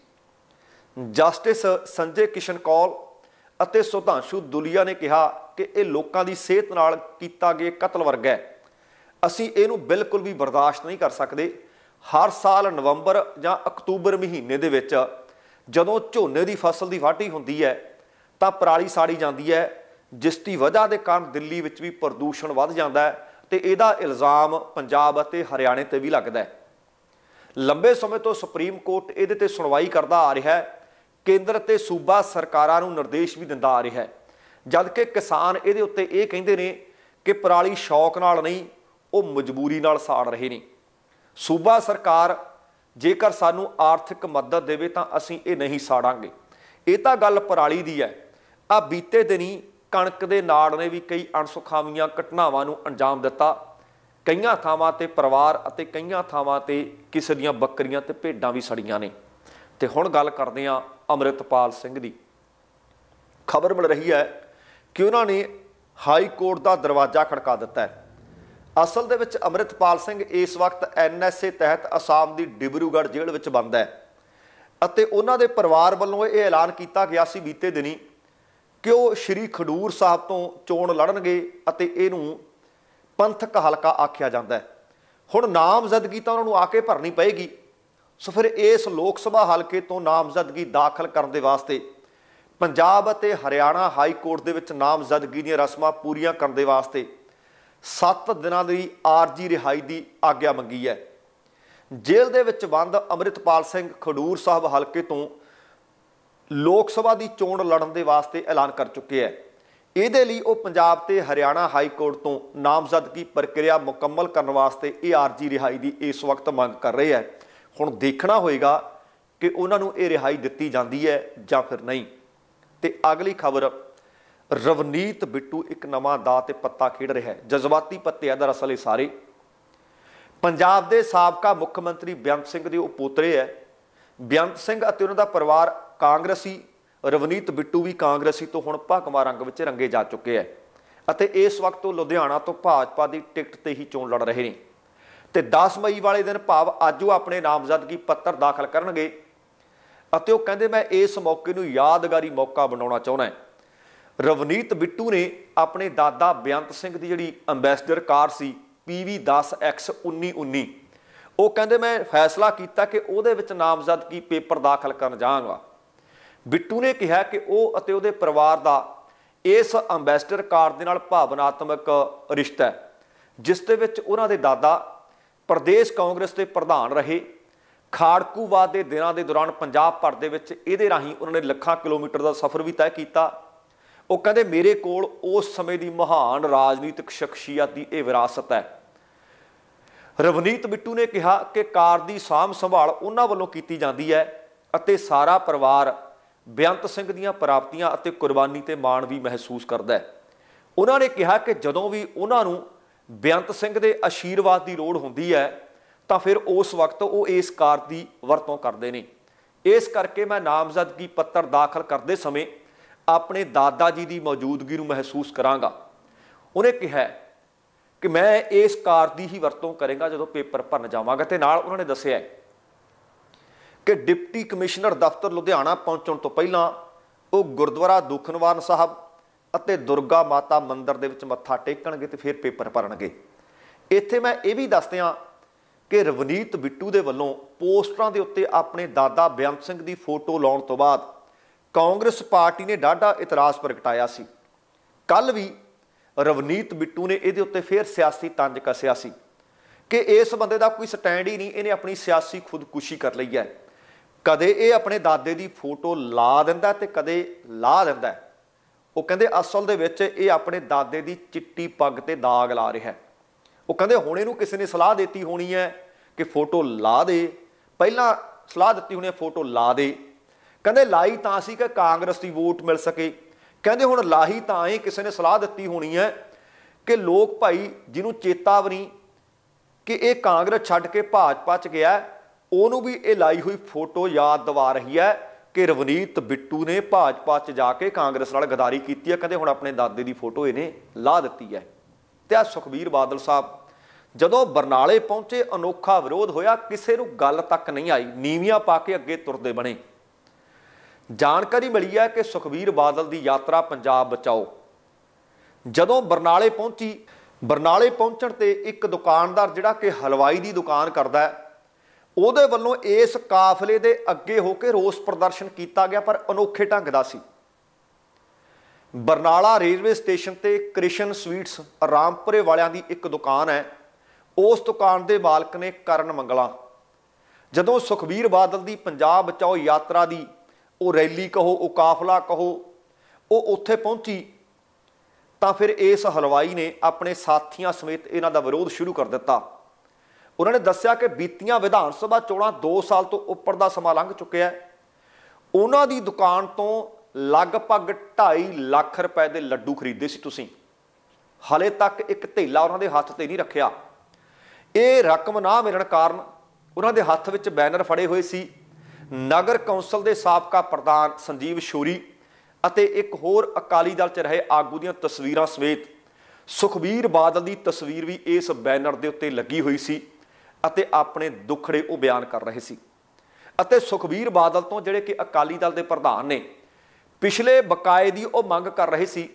ਜਸਟਿਸ ਸੰਜੇ ਕਿਸ਼ਨ ਕੌਲ ਅਤੇ ਸੁਧਾਂਸ਼ੂ ਦੁਲੀਆ ਨੇ ਕਿਹਾ ਕਿ ਇਹ ਲੋਕਾਂ ਦੀ ਸਿਹਤ ਨਾਲ ਕੀਤਾ ਗਿਆ ਕਤਲ ਵਰਗਾ ਹੈ। ਅਸੀਂ ਇਹਨੂੰ ਬਿਲਕੁਲ ਵੀ ਬਰਦਾਸ਼ਤ ਨਹੀਂ ਕਰ ਸਕਦੇ। ਹਰ ਸਾਲ ਨਵੰਬਰ ਜਾਂ ਅਕਤੂਬਰ ਮਹੀਨੇ ਦੇ ਵਿੱਚ ਜਦੋਂ ਝੋਨੇ ਦੀ ਫਸਲ ਦੀ ਵਾਢੀ ਹੁੰਦੀ ਹੈ ਤਾਂ ਪਰਾਲੀ ਸਾੜੀ ਜਾਂਦੀ ਹੈ, ਜਿਸ ਦੀ ਵਜ੍ਹਾ ਦੇ ਕਾਰਨ ਦਿੱਲੀ ਵਿੱਚ ਵੀ ਪ੍ਰਦੂਸ਼ਣ ਵੱਧ ਜਾਂਦਾ ਹੈ ਤੇ ਇਹਦਾ ਇਲਜ਼ਾਮ ਪੰਜਾਬ ਅਤੇ ਹਰਿਆਣੇ ਤੇ ਵੀ ਲੱਗਦਾ ਹੈ। ਲੰਬੇ ਸਮੇਂ ਤੋਂ ਸੁਪਰੀਮ ਕੋਰਟ ਇਹਦੇ ਤੇ ਸੁਣਵਾਈ ਕਰਦਾ ਆ ਰਿਹਾ ਹੈ। ਕੇਂਦਰ ਤੇ ਸੂਬਾ ਸਰਕਾਰਾਂ ਨੂੰ ਨਿਰਦੇਸ਼ ਵੀ ਦਿੰਦਾ ਆ ਰਿਹਾ ਹੈ, ਜਦ ਕਿ ਕਿਸਾਨ ਇਹਦੇ ਉੱਤੇ ਇਹ ਕਹਿੰਦੇ ਨੇ ਕਿ ਪਰਾਲੀ ਸ਼ੌਕ ਨਾਲ ਨਹੀਂ, ਉਹ ਮਜਬੂਰੀ ਨਾਲ ਸਾੜ ਰਹੇ ਨੇ। ਸੂਬਾ ਸਰਕਾਰ ਜੇਕਰ ਸਾਨੂੰ ਆਰਥਿਕ ਮਦਦ ਦੇਵੇ ਤਾਂ ਅਸੀਂ ਇਹ ਨਹੀਂ ਸਾੜਾਂਗੇ। ਇਹ ਤਾਂ ਗੱਲ ਪਰਾਲੀ ਦੀ ਹੈ। ਆ ਬੀਤੇ ਦਿਨੀ ਕਣਕ ਦੇ ਨਾੜ ਨੇ ਵੀ ਕਈ ਅਣਸੁਖਾਵੀਆਂ ਘਟਨਾਵਾਂ ਨੂੰ ਅੰਜਾਮ ਦਿੱਤਾ। ਕਈਆਂ ਥਾਵਾਂ ਤੇ ਪਰਿਵਾਰ ਅਤੇ ਕਈਆਂ ਥਾਵਾਂ ਤੇ ਕਿਸੇ ਦੀਆਂ ਬੱਕਰੀਆਂ ਤੇ ਭੇਡਾਂ ਵੀ ਸੜੀਆਂ ਨੇ। ਤੇ ਹੁਣ ਗੱਲ ਕਰਦੇ ਹਾਂ ਅੰਮ੍ਰਿਤਪਾਲ ਸਿੰਘ ਦੀ। ਖਬਰ ਮਿਲ ਰਹੀ ਹੈ ਕਿ ਉਹਨਾਂ ਨੇ ਹਾਈ ਕੋਰਟ ਦਾ ਦਰਵਾਜ਼ਾ ਖੜਕਾ ਦਿੱਤਾ ਹੈ। ਅਸਲ ਦੇ ਵਿੱਚ ਅੰਮ੍ਰਿਤਪਾਲ ਸਿੰਘ ਇਸ ਵਕਤ ਐਨ ਐਸ ਏ ਤਹਿਤ ਅਸਾਮ ਦੀ ਡਿਬਰੂਗੜ੍ਹ ਜੇਲ੍ਹ ਵਿੱਚ ਬੰਦ ਹੈ ਅਤੇ ਉਹਨਾਂ ਦੇ ਪਰਿਵਾਰ ਵੱਲੋਂ ਇਹ ਐਲਾਨ ਕੀਤਾ ਗਿਆ ਸੀ ਬੀਤੇ ਦਿਨੀ ਕਿ ਉਹ ਸ਼੍ਰੀ ਖਡੂਰ ਸਾਹਿਬ ਤੋਂ ਚੋਣ ਲੜਨਗੇ ਅਤੇ ਇਹਨੂੰ ਪੰਥਕ ਹਲਕਾ ਆਖਿਆ ਜਾਂਦਾ ਹੈ। ਹੁਣ ਨਾਮਜ਼ਦਗੀ ਤਾਂ ਉਹਨਾਂ ਨੂੰ ਆ ਕੇ ਭਰਨੀ ਪਏਗੀ। ਸੋ ਫਿਰ ਇਸ ਲੋਕ ਸਭਾ ਹਲਕੇ ਤੋਂ ਨਾਮਜ਼ਦਗੀ ਦਾਖਲ ਕਰਨ ਦੇ ਵਾਸਤੇ ਪੰਜਾਬ ਅਤੇ ਹਰਿਆਣਾ ਹਾਈ ਕੋਰਟ ਦੇ ਵਿੱਚ ਨਾਮਜ਼ਦਗੀ ਦੀਆਂ ਰਸਮਾਂ ਪੂਰੀਆਂ ਕਰਨ ਦੇ ਵਾਸਤੇ ਸੱਤ ਦਿਨਾਂ ਦੀ ਆਰਜੀ ਰਿਹਾਈ ਦੀ ਆਗਿਆ ਮੰਗੀ ਹੈ। ਜੇਲ੍ਹ ਦੇ ਵਿੱਚ ਬੰਦ ਅੰਮ੍ਰਿਤਪਾਲ ਸਿੰਘ ਖਡੂਰ ਸਾਹਿਬ ਹਲਕੇ ਤੋਂ ਲੋਕ ਸਭਾ ਦੀ ਚੋਣ ਲੜਨ ਦੇ ਵਾਸਤੇ ਐਲਾਨ ਕਰ ਚੁੱਕੇ ਹੈ। ਇਹਦੇ ਲਈ ਉਹ ਪੰਜਾਬ ਤੇ ਹਰਿਆਣਾ ਹਾਈ ਕੋਰਟ ਤੋਂ ਨਾਮਜ਼ਦਗੀ ਪ੍ਰਕਿਰਿਆ ਮੁਕੰਮਲ ਕਰਨ ਵਾਸਤੇ ਇਹ ਆਰਜੀ ਰਿਹਾਈ ਦੀ ਇਸ ਵਕਤ ਮੰਗ ਕਰ ਰਹੇ ਹੈ। ਹੁਣ ਦੇਖਣਾ ਹੋਏਗਾ ਕਿ ਉਹਨਾਂ ਨੂੰ ਇਹ ਰਿਹਾਈ ਦਿੱਤੀ ਜਾਂਦੀ ਹੈ ਜਾਂ ਫਿਰ ਨਹੀਂ। ਤੇ ਅਗਲੀ ਖਬਰ, ਰਵਨੀਤ ਬਿੱਟੂ ਇੱਕ ਨਵਾਂ ਦਾਅ ਤੇ ਪੱਤਾ ਖੇਡ ਰਿਹਾ ਹੈ। ਜਜ਼ਬਾਤੀ ਪੱਤੇ ਆ ਦਰਅਸਲ ਇਹ ਸਾਰੇ। ਪੰਜਾਬ ਦੇ ਸਾਬਕਾ ਮੁੱਖ ਮੰਤਰੀ ਬੇਅੰਤ ਸਿੰਘ ਦੇ ਉਹ ਪੋਤਰੇ ਹੈ। ਬੇਅੰਤ ਸਿੰਘ ਅਤੇ ਉਹਨਾਂ ਦਾ ਪਰਿਵਾਰ ਕਾਂਗਰਸੀ, ਰਵਨੀਤ ਬਿੱਟੂ ਵੀ ਕਾਂਗਰਸੀ ਤੋਂ ਹੁਣ ਭਗਵਾ ਰੰਗ ਵਿੱਚ ਰੰਗੇ ਜਾ ਚੁੱਕੇ ਹੈ ਅਤੇ ਇਸ ਵਕਤ ਉਹ ਲੁਧਿਆਣਾ ਤੋਂ ਭਾਜਪਾ ਦੀ ਟਿਕਟ ਤੇ ਹੀ ਚੋਣ ਲੜ ਰਹੇ ਨੇ। ਤੇ ਦਸ ਮਈ ਵਾਲੇ ਦਿਨ ਭਾਵ ਅੱਜ ਉਹ ਆਪਣੇ ਨਾਮਜ਼ਦਗੀ ਪੱਤਰ ਦਾਖਲ ਕਰਨਗੇ ਅਤੇ ਉਹ ਕਹਿੰਦੇ ਮੈਂ ਇਸ ਮੌਕੇ ਨੂੰ ਯਾਦਗਾਰੀ ਮੌਕਾ ਬਣਾਉਣਾ ਚਾਹੁੰਦਾ। ਰਵਨੀਤ ਬਿੱਟੂ ਨੇ ਆਪਣੇ ਦਾਦਾ ਬੇਅੰਤ ਸਿੰਘ ਦੀ ਜਿਹੜੀ ਅੰਬੈਸਡਰ ਕਾਰ ਸੀ ਪੀ ਵੀ ਦਸ ਐਕਸ ਉੱਨੀ ਉੱਨੀ, ਉਹ ਕਹਿੰਦੇ ਮੈਂ ਫੈਸਲਾ ਕੀਤਾ ਕਿ ਉਹਦੇ ਵਿੱਚ ਨਾਮਜ਼ਦਗੀ ਪੇਪਰ ਦਾਖਲ ਕਰਨ ਜਾਵਾਂਗਾ। ਬਿੱਟੂ ਨੇ ਕਿਹਾ ਕਿ ਉਹ ਅਤੇ ਉਹਦੇ ਪਰਿਵਾਰ ਦਾ ਇਸ ਅੰਬੈਸਡਰ ਕਾਰ ਦੇ ਨਾਲ ਭਾਵਨਾਤਮਕ ਰਿਸ਼ਤਾ ਹੈ, ਜਿਸ ਦੇ ਵਿੱਚ ਉਹਨਾਂ ਦੇ ਦਾਦਾ ਪ੍ਰਦੇਸ਼ ਕਾਂਗਰਸ ਦੇ ਪ੍ਰਧਾਨ ਰਹੇ। ਖਾੜਕੂਵਾਦ ਦੇ ਦਿਨਾਂ ਦੇ ਦੌਰਾਨ ਪੰਜਾਬ ਭਰ ਦੇ ਵਿੱਚ ਇਹਦੇ ਰਾਹੀਂ ਉਹਨਾਂ ਨੇ ਲੱਖਾਂ ਕਿਲੋਮੀਟਰ ਦਾ ਸਫ਼ਰ ਵੀ ਤੈਅ ਕੀਤਾ। ਉਹ ਕਹਿੰਦੇ ਮੇਰੇ ਕੋਲ ਉਸ ਸਮੇਂ ਦੀ ਮਹਾਨ ਰਾਜਨੀਤਿਕ ਸ਼ਖਸੀਅਤ ਦੀ ਇਹ ਵਿਰਾਸਤ ਹੈ। ਰਵਨੀਤ ਬਿੱਟੂ ਨੇ ਕਿਹਾ ਕਿ ਕਾਰ ਦੀ ਸਾਂਭ ਸੰਭਾਲ ਉਹਨਾਂ ਵੱਲੋਂ ਕੀਤੀ ਜਾਂਦੀ ਹੈ ਅਤੇ ਸਾਰਾ ਪਰਿਵਾਰ ਬੇਅੰਤ ਸਿੰਘ ਦੀਆਂ ਪ੍ਰਾਪਤੀਆਂ ਅਤੇ ਕੁਰਬਾਨੀ ਤੇ ਮਾਣ ਵੀ ਮਹਿਸੂਸ ਕਰਦਾ ਹੈ। ਉਹਨਾਂ ਨੇ ਕਿਹਾ ਕਿ ਜਦੋਂ ਵੀ ਉਹਨਾਂ ਨੂੰ ਬੇਅੰਤ ਸਿੰਘ ਦੇ ਆਸ਼ੀਰਵਾਦ ਦੀ ਲੋੜ ਹੁੰਦੀ ਹੈ ਤਾਂ ਫਿਰ ਉਸ ਵਕਤ ਉਹ ਇਸ ਕਾਰ ਦੀ ਵਰਤੋਂ ਕਰਦੇ ਨੇ। ਇਸ ਕਰਕੇ ਮੈਂ ਨਾਮਜ਼ਦਗੀ ਪੱਤਰ ਦਾਖਲ ਕਰਦੇ ਸਮੇਂ ਆਪਣੇ ਦਾਦਾ ਜੀ ਦੀ ਮੌਜੂਦਗੀ ਨੂੰ ਮਹਿਸੂਸ ਕਰਾਂਗਾ। ਉਹਨੇ ਕਿਹਾ ਕਿ ਮੈਂ ਇਸ ਕਾਰ ਦੀ ਹੀ ਵਰਤੋਂ ਕਰਾਂਗਾ ਜਦੋਂ ਪੇਪਰ ਭਰਨ ਜਾਵਾਂਗਾ। ਤੇ ਨਾਲ ਉਹਨਾਂ ਨੇ ਦੱਸਿਆ ਕਿ ਡਿਪਟੀ ਕਮਿਸ਼ਨਰ ਦਫ਼ਤਰ ਲੁਧਿਆਣਾ ਪਹੁੰਚਣ ਤੋਂ ਪਹਿਲਾਂ ਉਹ ਗੁਰਦੁਆਰਾ ਦੂਖਨਿਵਾਰਨ ਸਾਹਿਬ ਅਤੇ ਦੁਰਗਾ ਮਾਤਾ ਮੰਦਿਰ ਦੇ ਵਿੱਚ ਮੱਥਾ ਟੇਕਣਗੇ ਤੇ ਫਿਰ ਪੇਪਰ ਭਰਨਗੇ। ਇੱਥੇ ਮੈਂ ਇਹ ਵੀ ਦੱਸ ਦਿਆਂ ਕਿ ਰਵਨੀਤ ਬਿੱਟੂ ਦੇ ਵੱਲੋਂ ਪੋਸਟਰਾਂ ਦੇ ਉੱਤੇ ਆਪਣੇ ਦਾਦਾ ਬੇਅੰਤ ਸਿੰਘ ਦੀ ਫੋਟੋ ਲਾਉਣ ਤੋਂ ਬਾਅਦ ਕਾਂਗਰਸ ਪਾਰਟੀ ਨੇ ਡਾਢਾ ਇਤਰਾਜ਼ ਪ੍ਰਗਟਾਇਆ ਸੀ। ਕੱਲ ਵੀ ਰਵਨੀਤ ਬਿੱਟੂ ਨੇ ਇਹਦੇ ਉੱਤੇ ਫਿਰ ਸਿਆਸੀ ਤੰਜ ਕੱਸਿਆ ਸੀ ਕਿ ਇਸ ਬੰਦੇ ਦਾ ਕੋਈ ਸਟੈਂਡ ਹੀ ਨਹੀਂ, ਇਹਨੇ ਆਪਣੀ ਸਿਆਸੀ ਖੁਦਕੁਸ਼ੀ ਕਰ ਲਈ ਹੈ। ਕਦੇ ਇਹ ਆਪਣੇ ਦਾਦੇ ਦੀ ਫੋਟੋ ਲਾ ਦਿੰਦਾ ਤੇ ਕਦੇ ਲਾ ਦਿੰਦਾ। ਉਹ ਕਹਿੰਦੇ ਅਸਲ ਦੇ ਵਿੱਚ ਇਹ ਆਪਣੇ ਦਾਦੇ ਦੀ ਚਿੱਟੀ ਪੱਗ ਤੇ ਦਾਗ ਲਾ ਰਿਹਾ। ਉਹ ਕਹਿੰਦੇ ਹੁਣ ਇਹਨੂੰ ਕਿਸੇ ਨੇ ਸਲਾਹ ਦਿੱਤੀ ਹੋਣੀ ਹੈ ਕਿ ਫੋਟੋ ਲਾ ਦੇ, ਪਹਿਲਾਂ ਸਲਾਹ ਦਿੱਤੀ ਹੋਣੀ ਹੈ ਫੋਟੋ ਲਾ ਦੇ। ਕਹਿੰਦੇ ਲਾਈ ਤਾਂ ਸੀ ਕਿ ਕਾਂਗਰਸ ਦੀ ਵੋਟ ਮਿਲ ਸਕੇ। ਕਹਿੰਦੇ ਹੁਣ ਲਾਹੀ ਤਾਂ ਇਹ ਕਿਸੇ ਨੇ ਸਲਾਹ ਦਿੱਤੀ ਹੋਣੀ ਹੈ ਕਿ ਲੋਕ ਭਾਈ ਜਿਹਨੂੰ ਚੇਤਾ ਵੀ ਨਹੀਂ ਕਿ ਇਹ ਕਾਂਗਰਸ ਛੱਡ ਕੇ ਭਾਜਪਾ 'ਚ ਗਿਆ, ਉਹਨੂੰ ਵੀ ਇਹ ਲਾਈ ਹੋਈ ਫੋਟੋ ਯਾਦ ਦਿਵਾ ਰਹੀ ਹੈ ਕਿ ਰਵਨੀਤ ਬਿੱਟੂ ਨੇ ਭਾਜਪਾ 'ਚ ਜਾ ਕੇ ਕਾਂਗਰਸ ਨਾਲ ਗਦਾਰੀ ਕੀਤੀ ਹੈ। ਕਹਿੰਦੇ ਹੁਣ ਆਪਣੇ ਦਾਦੇ ਦੀ ਫੋਟੋ ਇਹਨੇ ਲਾ ਦਿੱਤੀ ਹੈ। ਤੇ ਆ ਸੁਖਬੀਰ ਬਾਦਲ ਸਾਹਿਬ ਜਦੋਂ ਬਰਨਾਲੇ ਪਹੁੰਚੇ, ਅਨੋਖਾ ਵਿਰੋਧ ਹੋਇਆ, ਕਿਸੇ ਨੂੰ ਗੱਲ ਤੱਕ ਨਹੀਂ ਆਈ, ਨੀਵੀਆਂ ਪਾ ਕੇ ਅੱਗੇ ਤੁਰਦੇ ਬਣੇ। ਜਾਣਕਾਰੀ ਮਿਲੀ ਹੈ ਕਿ ਸੁਖਬੀਰ ਬਾਦਲ ਦੀ ਯਾਤਰਾ ਪੰਜਾਬ ਬਚਾਓ ਜਦੋਂ ਬਰਨਾਲੇ ਪਹੁੰਚੀ, ਬਰਨਾਲੇ ਪਹੁੰਚਣ ਤੇ ਇੱਕ ਦੁਕਾਨਦਾਰ ਜਿਹੜਾ ਕਿ ਹਲਵਾਈ ਦੀ ਦੁਕਾਨ ਕਰਦਾ ਹੈ, ਉਹਦੇ ਵੱਲੋਂ ਇਸ ਕਾਫਲੇ ਦੇ ਅੱਗੇ ਹੋ ਕੇ ਰੋਸ ਪ੍ਰਦਰਸ਼ਨ ਕੀਤਾ ਗਿਆ, ਪਰ ਅਨੋਖੇ ਢੰਗ ਦਾ ਸੀ। ਬਰਨਾਲਾ ਰੇਲਵੇ ਸਟੇਸ਼ਨ ਤੇ ਕ੍ਰਿਸ਼ਨ ਸਵੀਟਸ ਰਾਮਪੁਰੇ ਵਾਲਿਆਂ ਦੀ ਇੱਕ ਦੁਕਾਨ ਹੈ। ਉਸ ਦੁਕਾਨ ਦੇ ਮਾਲਕ ਨੇ ਕਰਨ ਮੰਗਲਾ ਜਦੋਂ ਸੁਖਬੀਰ ਬਾਦਲ ਦੀ ਪੰਜਾਬ ਬਚਾਓ ਯਾਤਰਾ ਦੀ ਉਹ ਰੈਲੀ ਕਹੋ, ਉਹ ਕਾਫਲਾ ਕਹੋ, ਉਹ ਉੱਥੇ ਪਹੁੰਚੀ ਤਾਂ ਫਿਰ ਇਸ ਹਲਵਾਈ ਨੇ ਆਪਣੇ ਸਾਥੀਆਂ ਸਮੇਤ ਇਹਨਾਂ ਦਾ ਵਿਰੋਧ ਸ਼ੁਰੂ ਕਰ ਦਿੱਤਾ। ਉਹਨਾਂ ਨੇ ਦੱਸਿਆ ਕਿ ਬੀਤੀਆਂ ਵਿਧਾਨ ਸਭਾ ਚੋਣਾਂ ਦੋ ਸਾਲ ਤੋਂ ਉੱਪਰ ਦਾ ਸਮਾਂ ਲੰਘ ਚੁੱਕਿਆ। ਉਹਨਾਂ ਦੀ ਦੁਕਾਨ ਤੋਂ ਲਗਭਗ ਢਾਈ ਲੱਖ ਰੁਪਏ ਦੇ ਲੱਡੂ ਖਰੀਦੇ ਸੀ ਤੁਸੀਂ, ਹਾਲੇ ਤੱਕ ਇੱਕ ਧੇਲਾ ਉਹਨਾਂ ਦੇ ਹੱਥ ਤੇ ਨਹੀਂ ਰੱਖਿਆ। ਇਹ ਰਕਮ ਨਾ ਮਿਲਣ ਕਾਰਨ ਉਹਨਾਂ ਦੇ ਹੱਥ ਵਿੱਚ ਬੈਨਰ ਫੜੇ ਹੋਏ ਸੀ। ਨਗਰ ਕੌਂਸਲ ਦੇ ਸਾਬਕਾ ਪ੍ਰਧਾਨ ਸੰਜੀਵ ਸ਼ੋਰੀ ਅਤੇ ਇੱਕ ਹੋਰ ਅਕਾਲੀ ਦਲ 'ਚ ਰਹੇ ਆਗੂ ਦੀਆਂ ਤਸਵੀਰਾਂ ਸਮੇਤ ਸੁਖਬੀਰ ਬਾਦਲ ਦੀ ਤਸਵੀਰ ਵੀ ਇਸ ਬੈਨਰ ਦੇ ਉੱਤੇ ਲੱਗੀ ਹੋਈ ਸੀ ਅਤੇ ਆਪਣੇ ਦੁੱਖੜੇ ਉਹ ਬਿਆਨ ਕਰ ਰਹੇ ਸੀ। ਅਤੇ ਸੁਖਬੀਰ ਬਾਦਲ ਤੋਂ ਜਿਹੜੇ ਕਿ ਅਕਾਲੀ ਦਲ ਦੇ ਪ੍ਰਧਾਨ ਨੇ, ਪਿਛਲੇ ਬਕਾਏ ਦੀ ਉਹ ਮੰਗ ਕਰ ਰਹੇ ਸੀ।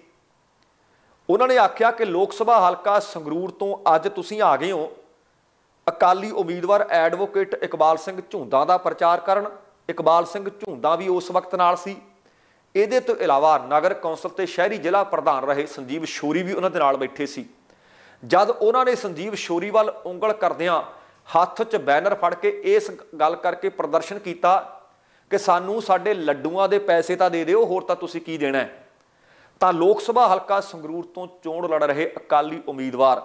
ਉਹਨਾਂ ਨੇ ਆਖਿਆ ਕਿ ਲੋਕ ਸਭਾ ਹਲਕਾ ਸੰਗਰੂਰ ਤੋਂ ਅੱਜ ਤੁਸੀਂ ਆ ਗਏ ਹੋ ਅਕਾਲੀ ਉਮੀਦਵਾਰ ਐਡਵੋਕੇਟ ਇਕਬਾਲ ਸਿੰਘ ਝੁੰਦਾ ਦਾ ਪ੍ਰਚਾਰ ਕਰਨ। ਇਕਬਾਲ ਸਿੰਘ ਝੁੰਦਾ ਵੀ ਉਸ ਵਕਤ ਨਾਲ ਸੀ। ਇਹਦੇ ਤੋਂ ਇਲਾਵਾ ਨਗਰ ਕੌਂਸਲ ਤੇ ਸ਼ਹਿਰੀ ਜ਼ਿਲ੍ਹਾ ਪ੍ਰਧਾਨ ਰਹੇ ਸੰਜੀਵ ਸ਼ੋਰੀ ਵੀ ਉਹਨਾਂ ਦੇ ਨਾਲ ਬੈਠੇ ਸੀ। ਜਦ ਉਹਨਾਂ ਨੇ ਸੰਜੀਵ ਸ਼ੋਰੀ ਵੱਲ ਉਂਗਲ ਕਰਦਿਆਂ ਹੱਥ 'ਚ ਬੈਨਰ ਫੜ ਕੇ ਇਸ ਗੱਲ ਕਰਕੇ ਪ੍ਰਦਰਸ਼ਨ ਕੀਤਾ ਕਿ ਸਾਨੂੰ ਸਾਡੇ ਲੱਡੂਆਂ ਦੇ ਪੈਸੇ ਤਾਂ ਦੇ ਦਿਓ, ਹੋਰ ਤਾਂ ਤੁਸੀਂ ਕੀ ਦੇਣਾ ਹੈ। ਤਾਂ ਲੋਕ ਸਭਾ ਹਲਕਾ ਸੰਗਰੂਰ ਤੋਂ ਚੋਣ ਲੜ ਰਹੇ ਅਕਾਲੀ ਉਮੀਦਵਾਰ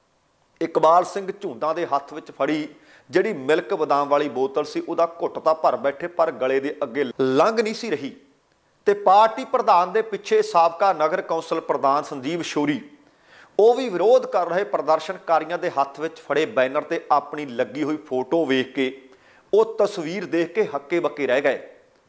ਇਕਬਾਲ ਸਿੰਘ ਝੁੰਦਾ ਦੇ ਹੱਥ ਵਿੱਚ ਫੜੀ ਜਿਹੜੀ ਮਿਲਕ ਬਦਾਮ ਵਾਲੀ ਬੋਤਲ ਸੀ, ਉਹਦਾ ਘੁੱਟ ਤਾਂ ਭਰ ਬੈਠੇ ਪਰ ਗਲੇ ਦੇ ਅੱਗੇ ਲੰਘ ਨਹੀਂ ਸੀ ਰਹੀ। ਤੇ ਪਾਰਟੀ ਪ੍ਰਧਾਨ ਦੇ ਪਿੱਛੇ ਸਾਬਕਾ ਨਗਰ ਕੌਂਸਲ ਪ੍ਰਧਾਨ ਸੰਜੀਵ ਸ਼ੋਰੀ ਉਹ ਵੀ ਵਿਰੋਧ ਕਰ ਰਹੇ ਪ੍ਰਦਰਸ਼ਨਕਾਰੀਆਂ ਦੇ ਹੱਥ ਵਿੱਚ ਫੜੇ ਬੈਨਰ ਤੇ ਆਪਣੀ ਲੱਗੀ ਹੋਈ ਫੋਟੋ ਵੇਖ ਕੇ ਉਹ ਤਸਵੀਰ ਦੇਖ ਕੇ ਹੱਕੇ ਬੱਕੇ ਰਹਿ ਗਏ।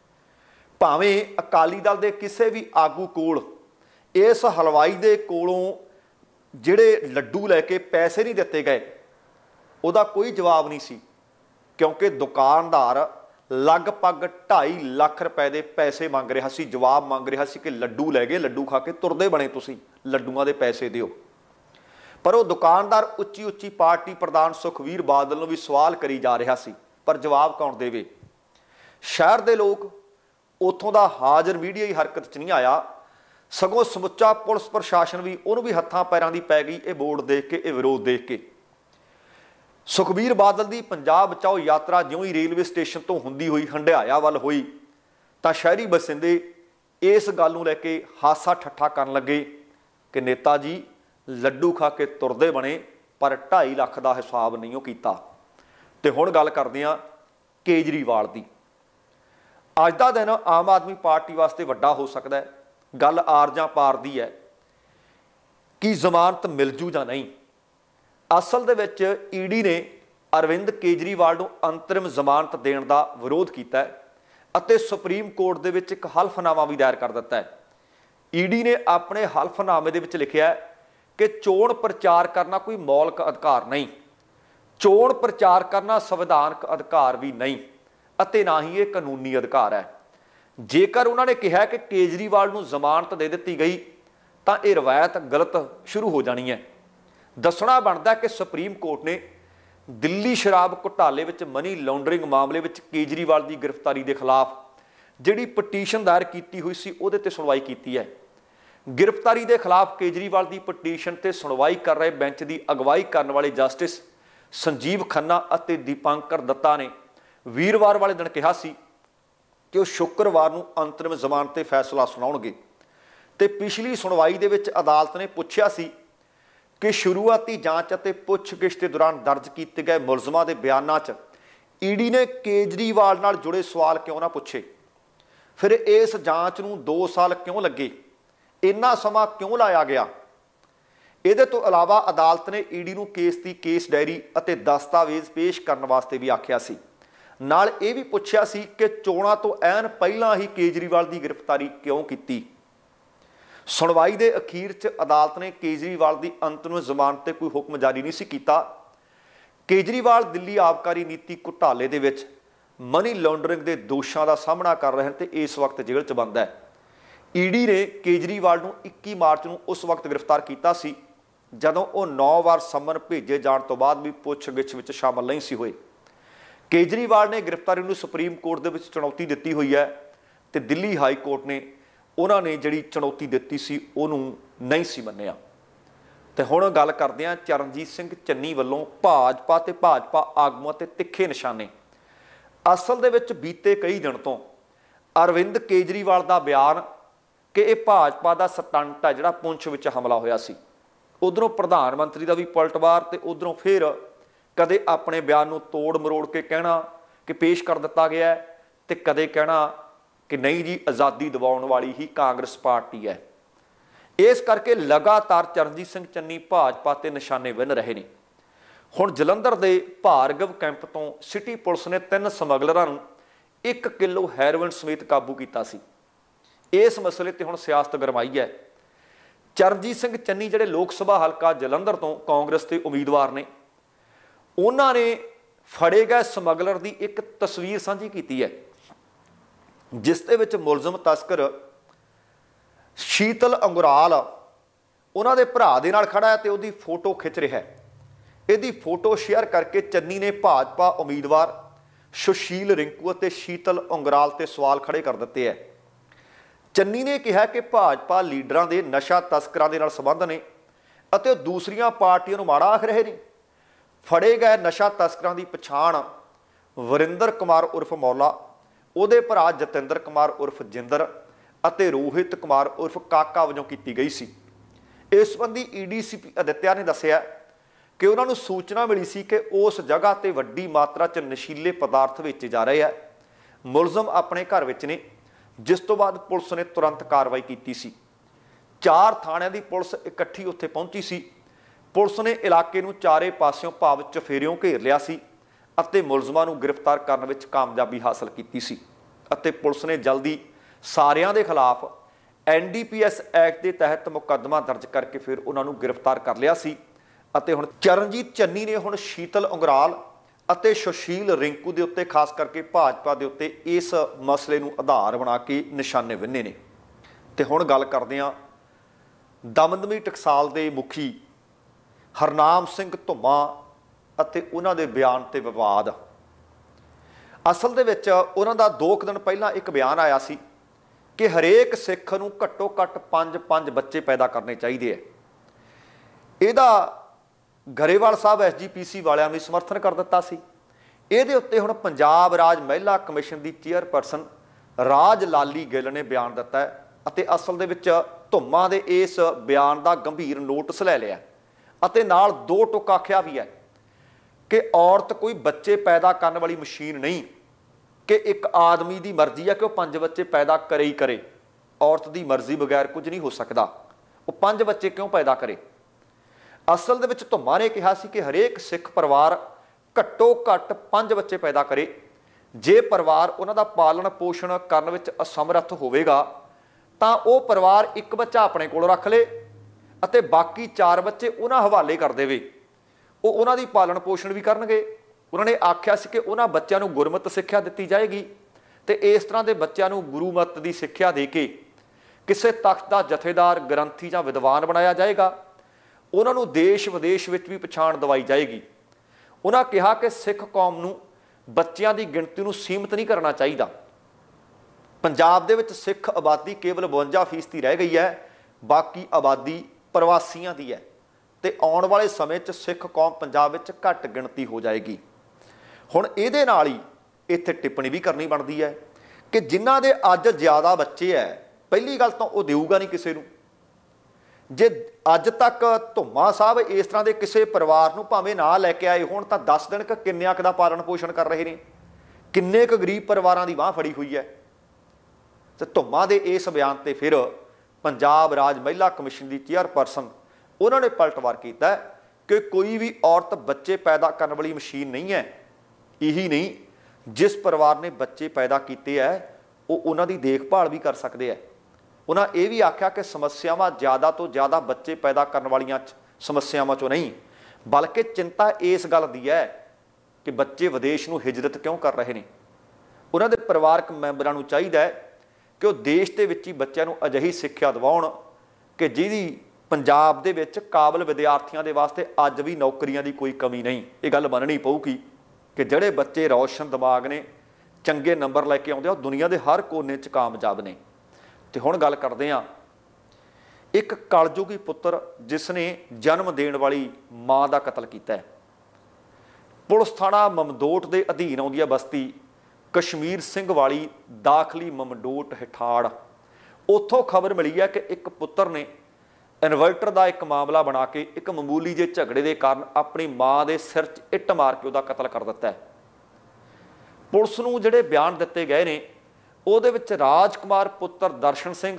ਭਾਵੇਂ ਅਕਾਲੀ ਦਲ ਦੇ ਕਿਸੇ ਵੀ ਆਗੂ ਕੋਲ ਇਸ ਹਲਵਾਈ ਦੇ ਕੋਲੋਂ ਜਿਹੜੇ ਲੱਡੂ ਲੈ ਕੇ ਪੈਸੇ ਨਹੀਂ ਦਿੱਤੇ ਗਏ, ਉਹਦਾ ਕੋਈ ਜਵਾਬ ਨਹੀਂ ਸੀ, ਕਿਉਂਕਿ ਦੁਕਾਨਦਾਰ लगभग ढाई लाख रुपए के पैसे मंग रहा सी, जवाब मंग रहा सी कि लड्डू लै गए, लड्डू खा के तुरदे बने तुसीं, लड्डूआं दे पैसे दिओ। पर वो दुकानदार उच्ची उच्ची पार्टी प्रधान सुखबीर बादल नूं भी सवाल करी जा रहा सी, पर जवाब कौन देवे। शहर दे लोग उत्थों दा हाज़र मीडिया ही हरकत च नहीं आया, सगों समुच्चा पुलिस प्रशासन भी उन्होंने भी हत्थां पैरां दी पै गई ये बोर्ड देख के, ये विरोध देख के। सुखबीर बादल की पंजाब बचाओ यात्रा ज्यों ही रेलवे स्टेशन तो हुंदी हुई हंडियाया वल हुई तो शहरी बसिंदे इस गल नूं लैके हासा ठट्ठा करन लगे कि नेता जी लड्डू खा के तुरदे बने पर ढाई लाख का हिसाब नहीं कीता। ते हुण गल करदे हां केजरीवाल दी। अज दा दिन आम आदमी पार्टी वास्ते वड्डा हो सकदा है। गल आर जां पार दी है कि जमानत मिल जू जां नहीं। असल दे विच ईडी ने अरविंद केजरीवाल नूं अंतरिम जमानत देण दा विरोध कीता है अते सुप्रीम कोर्ट दे विच एक हल्फनामा भी दायर कर दिता है। ईडी ने अपने हल्फनामे दे विच लिखिआ है कि चोण प्रचार करना कोई मौलिक अधिकार नहीं, चोण प्रचार करना संविधानक अधिकार भी नहीं अते ना ही ये कानूनी अधिकार है। जेकर उन्होंने कहा कि केजरीवाल नूं जमानत दे दी गई तो यह रवायत गलत शुरू हो जानी है। दसना बनता कि सुप्रीम कोर्ट ने दिल्ली शराब घोटाले विच मनी लॉन्ड्रिंग मामले विच केजरीवाल की गिरफ्तारी के खिलाफ जिहड़ी पटीशन दायर की हुई सी उहदे ते सुनवाई की है। गिरफ्तारी के खिलाफ केजरीवाल की पटीशन ते सुनवाई कर रहे बेंच की अगवाई करने वाले जस्टिस संजीव खन्ना अते दीपांकर दत्ता ने वीरवार वाले दिन कहा सी कि वो शुक्रवार नूं अंतरिम जमानत ते फैसला सुनाउणगे। ते पिछली सुनवाई दे विच अदालत ने पुछया सी कि शुरुआती जांच अते पुछगिछ के दौरान दर्ज किए गए मुलजमां दे बयानां च ईडी ने केजरीवाल नाल जुड़े सवाल क्यों ना पुछे, फिर इस जांच नूं दो साल क्यों लगे, इन्ना समा क्यों लाया गया। इहदे तो इलावा अदालत ने ईडी नूं केस की केस डायरी अते दस्तावेज पेश करने वास्ते भी आख्या सी। नाल ये भी पुछया सी कि चोणां तो ऐन पहलां ही केजरीवाल की गिरफ्तारी क्यों की। सुनवाई के अखीर च अदालत ने केजरीवाल की अंतरिम जमानत ते कोई हुक्म जारी नहीं सी कीता। केजरीवाल दिल्ली आबकारी नीति घोटाले दे विच मनी लॉन्ड्रिंग के दोषों का सामना कर रहे हैं तो इस वक्त जेल च बंद है। ईडी ने केजरीवाल नूं इक्की मार्च नूं उस वक्त गिरफ्तार किया सी जदों वो नौ वार समन भेजे जाने तो बाद भी पुछगिछ विच शामिल नहीं सी होए। केजरीवाल ने गिरफ्तारी नूं सुप्रीम कोर्ट दे विच चुनौती दी हुई है तो दिल्ली हाई कोर्ट ने उन्होंने जिहड़ी चुनौती दी सी उहनूं नहीं सी मन्निया। ते हुण गल करदे हां चरणजीत सिंह चन्नी वल्लों भाजपा ते भाजपा आगूआं ते तिखे निशाने। असल दे विच बीते कई दिन तो अरविंद केजरीवाल का बयान कि यह भाजपा का सटंट है जिहड़ा पुंछ विच हमला होया सी, उधरों प्रधानमंत्री का भी पलटवार ते उधरों फिर कदे अपने बयान नूं तोड़ मरोड़ के कहना कि पेश कर दिता गया है ते कदे कहना कि नहीं जी आज़ादी दिवाउण वाली ही कांग्रेस पार्टी है। इस करके लगातार चरणजीत सिंह चन्नी भाजपा ते निशाने विन रहे हैं। हुण जलंधर दे भार्गव कैंप तो सिटी पुलिस ने तीन समगलरां नूं एक किलो हैरोइन समेत काबू किया सी। इस मसले ते हुण सियासत गरमाई है। चरणजीत सिंह चन्नी जिहड़े लोक सभा हलका जलंधर तो कांग्रेस के उम्मीदवार ने, उन्होंने फड़े गए समगलर की एक तस्वीर साझी की है जिस दे विच मुलजम तस्कर शीतल अंगुराल उन्हां दे भरा दे नाल खड़ा है तो उसकी फोटो खिंच रहा है। इसकी फोटो शेयर करके चन्नी ने भाजपा उम्मीदवार सुशील रिंकू और शीतल अंगुराल ते सवाल खड़े कर दिते हैं। चन्नी ने कहा कि भाजपा लीडरां दे नशा तस्करां दे नाल संबंध ने अते दूसरियां पार्टियां नूं माड़ा आख रहे ने। फड़े गए नशा तस्करां की पछाण वरिंदर कुमार उर्फ मौला, उहदे भरा जतिंदर कुमार उर्फ जिंदर अते रोहित कुमार उर्फ काका वजों की गई सी। इस संबंधी E D C P Aditya ने दस्सिया कि उन्होंने सूचना मिली सी कि उस जगह ते वड्डी मात्रा च नशीले पदार्थ बेचे जा रहे हैं। मुलजम अपने घर विच ने, जिस तो बाद पुलिस ने तुरंत कार्रवाई की सी। चार थाणिਆਂ की पुलिस इकट्ठी उत्थे पहुंची सी। पुलिस ने इलाके नूं चारे पासियों भाव चफेरियों घेर लिया सी अते मुलजमां नूं गिरफ्तार करने विच कामयाबी हासिल की सी अते पुलिस ने जल्दी सारिਆਂ के खिलाफ N D P S act के तहत मुकदमा दर्ज करके फिर उन्होंने गिरफ्तार कर लिया सी। अते हुण चरणजीत चन्नी ने हुण शीतल अंगुराल ਅਤੇ ਸੁਸ਼ੀਲ ਰਿੰਕੂ ਦੇ ਉੱਤੇ ਖਾਸ ਕਰਕੇ ਭਾਜਪਾ ਦੇ ਉੱਤੇ ਇਸ ਮਸਲੇ ਨੂੰ ਆਧਾਰ ਬਣਾ ਕੇ ਨਿਸ਼ਾਨੇ ਵਿੰਨੇ ਨੇ। ਤੇ ਹੁਣ ਗੱਲ ਕਰਦੇ ਹਾਂ ਦਮਦਮੀ ਟਕਸਾਲ ਦੇ ਮੁਖੀ ਹਰਨਾਮ ਸਿੰਘ ਧੁੰਮਾ ਅਤੇ ਉਹਨਾਂ ਦੇ ਬਿਆਨ ਤੇ ਵਿਵਾਦ। ਅਸਲ ਦੇ ਵਿੱਚ ਉਹਨਾਂ ਦਾ ਦੋ ਕੁ ਦਿਨ ਪਹਿਲਾਂ ਇੱਕ ਬਿਆਨ ਆਇਆ ਸੀ ਕਿ ਹਰੇਕ ਸਿੱਖ ਨੂੰ ਘੱਟੋ ਘੱਟ ਪੰਜ ਪੰਜ ਬੱਚੇ ਪੈਦਾ ਕਰਨੇ ਚਾਹੀਦੇ ਹੈ। ਇਹਦਾ ਗਰੇਵਾਲ ਸਾਹਿਬ ਐਸ ਜੀ ਪੀ ਸੀ ਵਾਲਿਆਂ ਨੇ ਸਮਰਥਨ ਕਰ ਦਿੱਤਾ ਸੀ। ਇਹਦੇ ਉੱਤੇ ਹੁਣ ਪੰਜਾਬ ਰਾਜ ਮਹਿਲਾ ਕਮਿਸ਼ਨ ਦੀ ਚੇਅਰਪਰਸਨ ਰਾਜ ਲਾਲੀ ਗਿੱਲ ਨੇ ਬਿਆਨ ਦਿੱਤਾ ਹੈ ਅਤੇ ਅਸਲ ਦੇ ਵਿੱਚ ਧੁੰਮਾ ਦੇ ਇਸ ਬਿਆਨ ਦਾ ਗੰਭੀਰ ਨੋਟਿਸ ਲੈ ਲਿਆ ਅਤੇ ਨਾਲ ਦੋ ਟੁਕ ਆਖਿਆ ਵੀ ਹੈ ਕਿ ਔਰਤ ਕੋਈ ਬੱਚੇ ਪੈਦਾ ਕਰਨ ਵਾਲੀ ਮਸ਼ੀਨ ਨਹੀਂ ਕਿ ਇੱਕ ਆਦਮੀ ਦੀ ਮਰਜ਼ੀ ਹੈ ਕਿ ਉਹ ਪੰਜ ਬੱਚੇ ਪੈਦਾ ਕਰੇ ਹੀ ਕਰੇ। ਔਰਤ ਦੀ ਮਰਜ਼ੀ ਬਗੈਰ ਕੁਝ ਨਹੀਂ ਹੋ ਸਕਦਾ, ਉਹ ਪੰਜ ਬੱਚੇ ਕਿਉਂ ਪੈਦਾ ਕਰੇ। ਅਸਲ ਦੇ ਵਿੱਚ ਧੁੰਮਾ ਨੇ ਕਿਹਾ ਸੀ ਕਿ ਹਰੇਕ ਸਿੱਖ ਪਰਿਵਾਰ ਘੱਟੋ ਘੱਟ ਪੰਜ ਬੱਚੇ ਪੈਦਾ ਕਰੇ। ਜੇ ਪਰਿਵਾਰ ਉਹਨਾਂ ਦਾ ਪਾਲਣ ਪੋਸ਼ਣ ਕਰਨ ਵਿੱਚ ਅਸਮਰੱਥ ਹੋਵੇਗਾ ਤਾਂ ਉਹ ਪਰਿਵਾਰ ਇੱਕ ਬੱਚਾ ਆਪਣੇ ਕੋਲ ਰੱਖ ਲੇ ਅਤੇ ਬਾਕੀ ਚਾਰ ਬੱਚੇ ਉਹਨਾਂ ਹਵਾਲੇ ਕਰ ਦੇਵੇ, ਉਹ ਉਹਨਾਂ ਦੀ ਪਾਲਣ ਪੋਸ਼ਣ ਵੀ ਕਰਨਗੇ। ਉਹਨਾਂ ਨੇ ਆਖਿਆ ਸੀ ਕਿ ਉਹਨਾਂ ਬੱਚਿਆਂ ਨੂੰ ਗੁਰਮਤ ਸਿੱਖਿਆ ਦਿੱਤੀ ਜਾਏਗੀ ਤੇ ਇਸ ਤਰ੍ਹਾਂ ਦੇ ਬੱਚਿਆਂ ਨੂੰ ਗੁਰੂ ਮਤ ਦੀ ਸਿੱਖਿਆ ਦੇ ਕੇ ਕਿਸੇ ਤਖਤ ਦਾ ਜਥੇਦਾਰ, ਗ੍ਰੰਥੀ ਜਾਂ ਵਿਦਵਾਨ ਬਣਾਇਆ ਜਾਏਗਾ। ਉਹਨਾਂ ਨੂੰ ਦੇਸ਼ ਵਿਦੇਸ਼ ਵਿੱਚ ਵੀ ਪਛਾਣ ਦਿਵਾਈ ਜਾਏਗੀ। ਉਹਨਾਂ ਕਿਹਾ ਕਿ ਸਿੱਖ ਕੌਮ ਨੂੰ ਬੱਚਿਆਂ ਦੀ ਗਿਣਤੀ ਨੂੰ ਸੀਮਿਤ ਨਹੀਂ ਕਰਨਾ ਚਾਹੀਦਾ। ਪੰਜਾਬ ਦੇ ਵਿੱਚ ਸਿੱਖ ਆਬਾਦੀ ਕੇਵਲ ਬਵੰਜਾ ਫੀਸਦੀ ਰਹਿ ਗਈ ਹੈ, ਬਾਕੀ ਆਬਾਦੀ ਪ੍ਰਵਾਸੀਆਂ ਦੀ ਹੈ ਤੇ ਆਉਣ ਵਾਲੇ ਸਮੇਂ 'ਚ ਸਿੱਖ ਕੌਮ ਪੰਜਾਬ ਵਿੱਚ ਘੱਟ ਗਿਣਤੀ ਹੋ ਜਾਏਗੀ। ਹੁਣ ਇਹਦੇ ਨਾਲ ਹੀ ਇੱਥੇ ਟਿੱਪਣੀ ਵੀ ਕਰਨੀ ਬਣਦੀ ਹੈ ਕਿ ਜਿਨ੍ਹਾਂ ਦੇ ਅੱਜ ਜ਼ਿਆਦਾ ਬੱਚੇ ਹੈ, ਪਹਿਲੀ ਗੱਲ ਤਾਂ ਉਹ ਦੇਊਗਾ ਨਹੀਂ ਕਿਸੇ ਨੂੰ। ਜੇ ਅੱਜ ਤੱਕ ਧੁੰਮਾ ਸਾਹਿਬ ਇਸ ਤਰ੍ਹਾਂ ਦੇ ਕਿਸੇ ਪਰਿਵਾਰ ਨੂੰ ਭਾਵੇਂ ਨਾ ਲੈ ਕੇ ਆਏ ਹੋਣ ਤਾਂ ਦਸ ਦਿਨ ਕ ਕਿੰਨਿਆਂ ਕੁ ਦਾ ਪਾਲਣ ਪੋਸ਼ਣ ਕਰ ਰਹੇ ਨੇ, ਕਿੰਨੇ ਕੁ ਗਰੀਬ ਪਰਿਵਾਰਾਂ ਦੀ ਬਾਂਹ ਫੜੀ ਹੋਈ ਹੈ। ਤੇ ਧੁੰਮਾ ਦੇ ਇਸ ਬਿਆਨ ਤੇ ਫਿਰ ਪੰਜਾਬ ਰਾਜ ਮਹਿਲਾ ਕਮਿਸ਼ਨ ਦੀ ਚੇਅਰਪਰਸਨ ਉਹਨਾਂ ਨੇ ਪਲਟਵਾਰ ਕੀਤਾ ਕਿ ਕੋਈ ਵੀ ਔਰਤ ਬੱਚੇ ਪੈਦਾ ਕਰਨ ਵਾਲੀ ਮਸ਼ੀਨ ਨਹੀਂ ਹੈ। ਇਹੀ ਨਹੀਂ, ਜਿਸ ਪਰਿਵਾਰ ਨੇ ਬੱਚੇ ਪੈਦਾ ਕੀਤੇ ਹੈ ਉਹ ਉਹਨਾਂ ਦੀ ਦੇਖਭਾਲ ਵੀ ਕਰ ਸਕਦੇ ਹੈ। ਉਹਨਾਂ ਇਹ ਵੀ ਆਖਿਆ ਕਿ ਸਮੱਸਿਆਵਾਂ ਜ਼ਿਆਦਾ ਤੋਂ ਜ਼ਿਆਦਾ ਬੱਚੇ ਪੈਦਾ ਕਰਨ ਵਾਲੀਆਂ ਸਮੱਸਿਆਵਾਂ 'ਚੋਂ ਨਹੀਂ, ਬਲਕਿ ਚਿੰਤਾ ਇਸ ਗੱਲ ਦੀ ਹੈ ਕਿ ਬੱਚੇ ਵਿਦੇਸ਼ ਨੂੰ ਹਿਜਰਤ ਕਿਉਂ ਕਰ ਰਹੇ ਨੇ। ਉਹਨਾਂ ਦੇ ਪਰਿਵਾਰਕ ਮੈਂਬਰਾਂ ਨੂੰ ਚਾਹੀਦਾ ਹੈ ਕਿ ਉਹ ਦੇਸ਼ ਦੇ ਵਿੱਚ ਹੀ ਬੱਚਿਆਂ ਨੂੰ ਅਜਿਹੀ ਸਿੱਖਿਆ ਦਿਵਾਉਣ ਕਿ ਜਿਹਦੀ ਪੰਜਾਬ ਦੇ ਵਿੱਚ ਕਾਬਲ ਵਿਦਿਆਰਥੀਆਂ ਦੇ ਵਾਸਤੇ ਅੱਜ ਵੀ ਨੌਕਰੀਆਂ ਦੀ ਕੋਈ ਕਮੀ ਨਹੀਂ। ਇਹ ਗੱਲ ਮੰਨਣੀ ਪਊਗੀ ਕਿ ਜਿਹੜੇ ਬੱਚੇ ਰੌਸ਼ਨ ਦਿਮਾਗ ਨੇ, ਚੰਗੇ ਨੰਬਰ ਲੈ ਕੇ ਆਉਂਦੇ ਆ, ਉਹ ਦੁਨੀਆ ਦੇ ਹਰ ਕੋਨੇ 'ਚ ਕਾਮਯਾਬ ਨੇ। ਤੇ ਹੁਣ ਗੱਲ ਕਰਦੇ ਹਾਂ ਇੱਕ ਕਲਯੁਗੀ ਪੁੱਤਰ ਜਿਸ ਨੇ ਜਨਮ ਦੇਣ ਵਾਲੀ ਮਾਂ ਦਾ ਕਤਲ ਕੀਤਾ ਹੈ। ਪੁਲਿਸ ਥਾਣਾ ਮਮਦੋਟ ਦੇ ਅਧੀਨ ਆਉਂਦੀ ਹੈ ਬਸਤੀ ਕਸ਼ਮੀਰ ਸਿੰਘ ਵਾਲੀ ਦਾਖਲੀ ਮਮਦੋਟ ਹਿਠਾੜ। ਉੱਥੋਂ ਖਬਰ ਮਿਲੀ ਹੈ ਕਿ ਇੱਕ ਪੁੱਤਰ ਨੇ ਇਨਵਰਟਰ ਦਾ ਇੱਕ ਮਾਮਲਾ ਬਣਾ ਕੇ ਇੱਕ ਮਾਮੂਲੀ ਜਿਹੇ ਝਗੜੇ ਦੇ ਕਾਰਨ ਆਪਣੀ ਮਾਂ ਦੇ ਸਿਰ 'ਚ ਇੱਟ ਮਾਰ ਕੇ ਉਹਦਾ ਕਤਲ ਕਰ ਦਿੱਤਾ ਹੈ। ਪੁਲਿਸ ਨੂੰ ਜਿਹੜੇ ਬਿਆਨ ਦਿੱਤੇ ਗਏ ਨੇ ਉਹਦੇ ਵਿੱਚ ਰਾਜਕੁਮਾਰ ਪੁੱਤਰ ਦਰਸ਼ਨ ਸਿੰਘ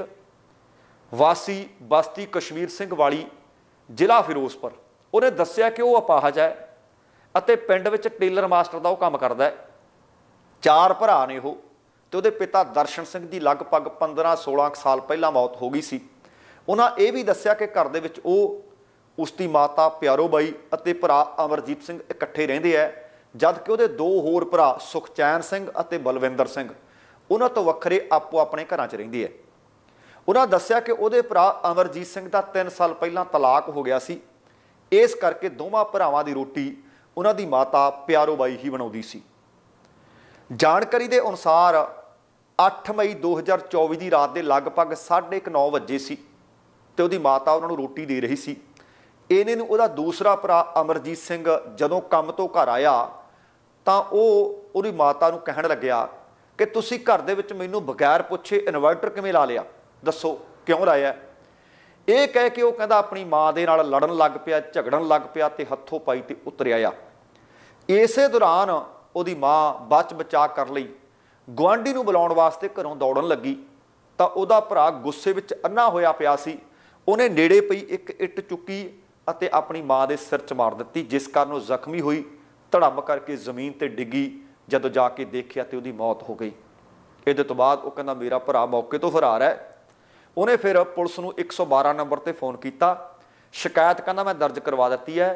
ਵਾਸੀ ਬਸਤੀ ਕਸ਼ਮੀਰ ਸਿੰਘ ਵਾਲੀ ਜ਼ਿਲ੍ਹਾ ਫਿਰੋਜ਼ਪੁਰ, ਉਹਨੇ ਦੱਸਿਆ ਕਿ ਉਹ ਅਪਾਹਜ ਹੈ ਅਤੇ ਪਿੰਡ ਵਿੱਚ ਟੇਲਰ ਮਾਸਟਰ ਦਾ ਉਹ ਕੰਮ ਕਰਦਾ ਹੈ। ਚਾਰ ਭਰਾ ਨੇ ਉਹ ਤੇ ਉਹਦੇ ਪਿਤਾ ਦਰਸ਼ਨ ਸਿੰਘ ਦੀ ਲਗਭਗ ਪੰਦਰਾਂ ਸੋਲਾਂ ਸਾਲ ਪਹਿਲਾਂ ਮੌਤ ਹੋ ਗਈ ਸੀ। ਉਹਨਾਂ ਇਹ ਵੀ ਦੱਸਿਆ ਕਿ ਘਰ ਦੇ ਵਿੱਚ ਉਹ, ਉਸ ਦੀ ਮਾਤਾ ਪਿਆਰੋ ਬਾਈ ਅਤੇ ਭਰਾ ਅਮਰਜੀਤ ਸਿੰਘ ਇਕੱਠੇ ਰਹਿੰਦੇ ਹੈ, ਜਦ ਕਿ ਉਹਦੇ ਦੋ ਹੋਰ ਭਰਾ ਸੁਖਚੈਨ ਸਿੰਘ ਅਤੇ ਬਲਵਿੰਦਰ ਸਿੰਘ ਉਹਨਾਂ ਤੋਂ ਵੱਖਰੇ ਆਪੋ ਆਪਣੇ ਘਰਾਂ 'ਚ ਰਹਿੰਦੇ ਹੈ। ਉਹਨਾਂ ਦੱਸਿਆ ਕਿ ਉਹਦੇ ਭਰਾ ਅਮਰਜੀਤ ਸਿੰਘ ਦਾ ਤਿੰਨ ਸਾਲ ਪਹਿਲਾਂ ਤਲਾਕ ਹੋ ਗਿਆ ਸੀ, ਇਸ ਕਰਕੇ ਦੋਵਾਂ ਭਰਾਵਾਂ ਦੀ ਰੋਟੀ ਉਹਨਾਂ ਦੀ ਮਾਤਾ ਪਿਆਰੋ ਬਾਈ ਹੀ ਬਣਾਉਂਦੀ ਸੀ। ਜਾਣਕਾਰੀ ਦੇ ਅਨੁਸਾਰ ਅੱਠ ਮਈ ਦੋ ਹਜ਼ਾਰ ਚੌਵੀ ਦੀ ਰਾਤ ਦੇ ਲਗਭਗ ਸਾਢੇ ਕੁ ਨੌ ਵਜੇ ਸੀ ਤੇ ਉਹਦੀ ਮਾਤਾ ਉਹਨਾਂ ਨੂੰ ਰੋਟੀ ਦੇ ਰਹੀ ਸੀ। ਇਹਨੇ ਨੂੰ ਉਹਦਾ ਦੂਸਰਾ ਭਰਾ ਅਮਰਜੀਤ ਸਿੰਘ ਜਦੋਂ ਕੰਮ ਤੋਂ ਘਰ ਆਇਆ ਤਾਂ ਉਹ ਉਹਦੀ ਮਾਤਾ ਨੂੰ ਕਹਿਣ ਲੱਗਿਆ ਕਿ ਤੁਸੀਂ ਘਰ ਦੇ ਵਿੱਚ ਮੈਨੂੰ ਬਗੈਰ ਪੁੱਛੇ ਇਨਵਰਟਰ ਕਿਵੇਂ ਲਾ ਲਿਆ, ਦੱਸੋ ਕਿਉਂ ਲਾਇਆ। ਇਹ ਕਹਿ ਕੇ ਉਹ ਕਹਿੰਦਾ ਆਪਣੀ ਮਾਂ ਦੇ ਨਾਲ ਲੜਨ ਲੱਗ ਪਿਆ, ਝਗੜਨ ਲੱਗ ਪਿਆ ਤੇ ਹੱਥੋਂ ਪਾਈ ਤੇ ਉਤਰਿਆ ਆ। ਇਸੇ ਦੌਰਾਨ ਉਹਦੀ ਮਾਂ ਬਚ ਬਚਾ ਕਰ ਲਈ ਗੁਆਂਢੀ ਨੂੰ ਬੁਲਾਉਣ ਵਾਸਤੇ ਘਰੋਂ ਦੌੜਨ ਲੱਗੀ ਤਾਂ ਉਹਦਾ ਭਰਾ ਗੁੱਸੇ ਵਿੱਚ ਅੰਨਾ ਹੋਇਆ ਪਿਆ ਸੀ। ਉਹਨੇ ਨੇੜੇ ਪਈ ਇੱਕ ਇੱਟ ਚੁੱਕੀ ਅਤੇ ਆਪਣੀ ਮਾਂ ਦੇ ਸਿਰ 'ਚ ਮਾਰ ਦਿੱਤੀ, ਜਿਸ ਕਾਰਨ ਉਹ ਜ਼ਖਮੀ ਹੋਈ, ਧੜਮ ਕਰਕੇ ਜ਼ਮੀਨ ਤੇ ਡਿੱਗੀ। ਜਦੋਂ ਜਾ ਕੇ ਦੇਖਿਆ ਤੇ ਉਹਦੀ ਮੌਤ ਹੋ ਗਈ। ਇਹਦੇ ਤੋਂ ਬਾਅਦ ਉਹ ਕਹਿੰਦਾ ਮੇਰਾ ਭਰਾ ਮੌਕੇ ਤੋਂ ਫਰਾਰ ਹੈ। ਉਹਨੇ ਫਿਰ ਪੁਲਿਸ ਨੂੰ ਇੱਕ ਸੌ ਬਾਰਾਂ ਨੰਬਰ ਤੇ ਫੋਨ ਕੀਤਾ, ਸ਼ਿਕਾਇਤ ਕਹਿੰਦਾ ਮੈਂ ਦਰਜ ਕਰਵਾ ਦਿੱਤੀ ਹੈ